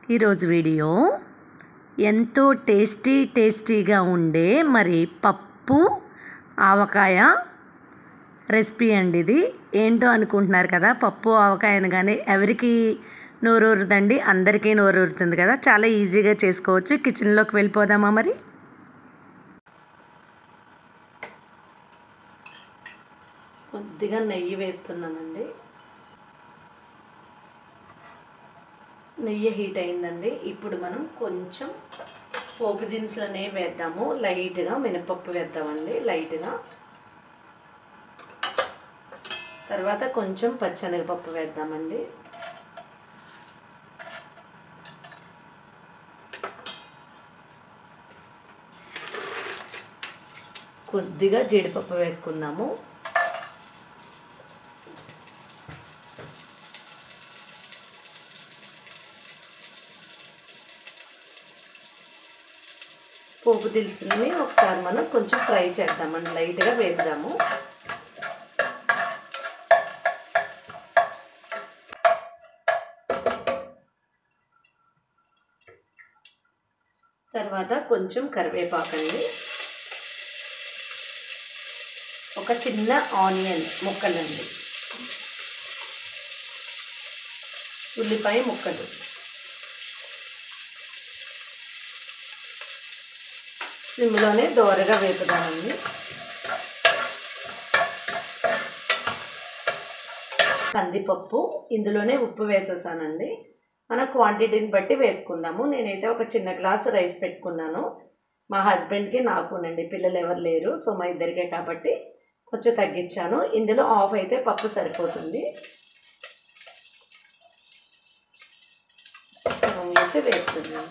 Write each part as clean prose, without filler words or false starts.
ఈరోజు వీడియో ఎంతో టేస్టీగా ఉండే మరి పప్పు ఆవకాయ రెసిపీ అండి. ఇది ఏంటో అనుకుంటున్నారు కదా. పప్పు ఆవకాయ అనగానే ఎవరికి నోరూరుదండి? అందరికీ నోరూరుతుంది కదా. చాలా ఈజీగా చేసుకోవచ్చు. కిచెన్లోకి వెళ్ళిపోదామా మరి. కొద్దిగా నెయ్యి వేస్తున్నానండి. నెయ్యి హీట్ అయిందండి. ఇప్పుడు మనం కొంచెం పోపు దినుసులనే వేద్దాము. లైట్గా మినపప్పు వేద్దామండి. లైట్గా తర్వాత కొంచెం పచ్చెనగపప్పు వేద్దామండి. కొద్దిగా జీడిపప్పు వేసుకుందాము. పోపు దినుసులని ఒకసారి మనం కొంచెం ఫ్రై చేద్దామండి. లైట్గా వేపుదాము. తర్వాత కొంచెం కరివేపాకండి, ఒక చిన్న ఆనియన్ ముక్కలండి, ఉల్లిపాయ ముక్కలు, సిమ్లోనే దోరగా వేపుదామండి. కందిపప్పు ఇందులోనే ఉప్పు వేసేసానండి. మన క్వాంటిటీని బట్టి వేసుకుందాము. నేనైతే ఒక చిన్న గ్లాసు రైస్ పెట్టుకున్నాను. మా హస్బెండ్కి నాకునండి, పిల్లలు ఎవరు లేరు, సో మా ఇద్దరికే కాబట్టి కొంచెం తగ్గించాను. ఇందులో హాఫ్ అయితే పప్పు సరిపోతుంది. వేసి వేస్తున్నాను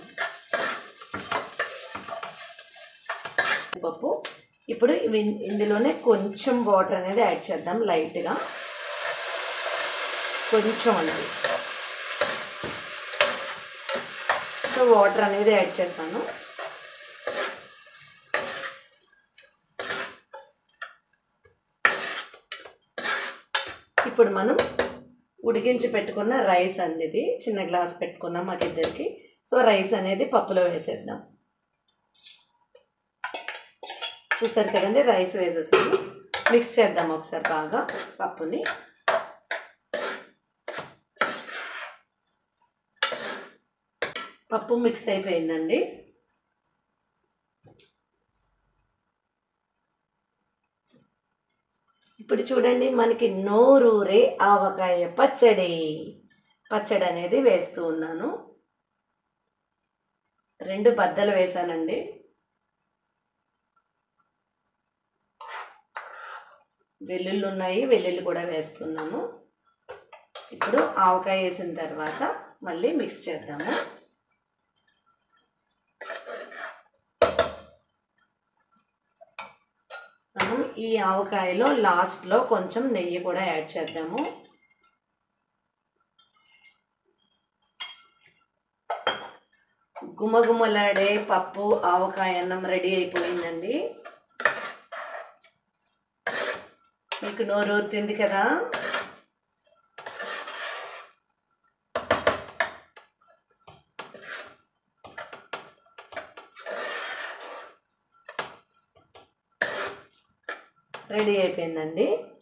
పప్పు. ఇప్పుడు ఇందులోనే కొంచెం వాటర్ అనేది యాడ్ చేద్దాం. లైట్గా కొంచెం అండి. సో వాటర్ అనేది యాడ్ చేశాను. ఇప్పుడు మనం ఉడికించి పెట్టుకున్న రైస్ అనేది చిన్న గ్లాస్ పెట్టుకున్నాం మాకు ఇద్దరికి. సో రైస్ అనేది పప్పులో వేసేద్దాం. చూసారు కదండి, రైస్ వేసేసాము. మిక్స్ చేద్దాం ఒకసారి బాగా పప్పుని. పప్పు మిక్స్ అయిపోయిందండి. ఇప్పుడు చూడండి, మనకి నోరూరే ఆవకాయ పచ్చడి అనేది వేస్తూ ఉన్నాను. 2 బద్దలు వేసానండి. వెల్లుల్లి ఉన్నాయి, వెల్లుల్లి కూడా వేస్తున్నాను. ఇప్పుడు ఆవకాయ వేసిన తర్వాత మళ్ళీ మిక్స్ చేద్దాము. మనం ఈ ఆవకాయలో లాస్ట్లో కొంచెం నెయ్యి కూడా యాడ్ చేద్దాము. గుమగుమలాడే పప్పు ఆవకాయ అన్నం రెడీ అయిపోయిందండి. మీకు నోరూరుతుంది కదా. రెడీ అయిపోయిందండి.